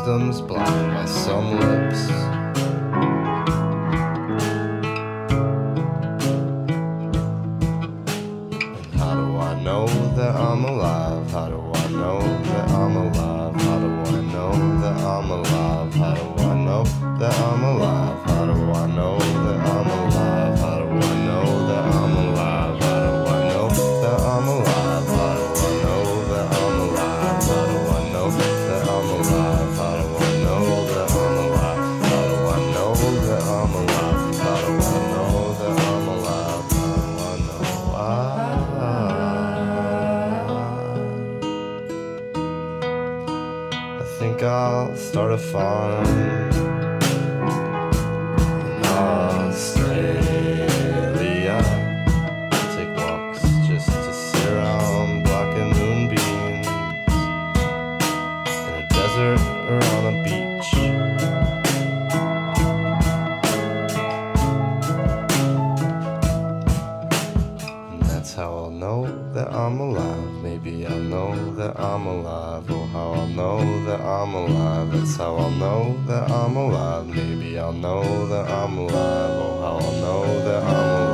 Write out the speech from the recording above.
wisdom's blocked by some lips. And how do I know that I'm alive? How do I know that I'm alive? How do I know that I'm alive? How do I know that I'm alive? How do I know that I'm alive? How do I know that I'm alive? How do I know that I'm alive? How do I know that I'm alive? How do I know that I'm alive? How do I know that I'm alive? How do I know that I'm alive? How do I know that I'm alive? How do I know I think I'll start a farm in Australia. Take walks just to sit around blocking moonbeams in a desert or on a beach. And that's how I'll know that I'm alive. Maybe I'll know that I'm alive. Oh, how I'll know that I'm alive. That's how I'll know that I'm alive. Maybe I'll know that I'm alive. Oh, how I'll know that I'm alive.